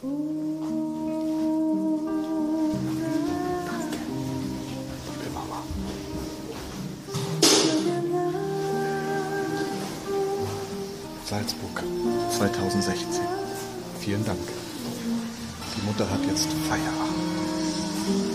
Liebe Mama. Salzburg, 2016. Vielen Dank. Die Mutter hat jetzt Feierabend.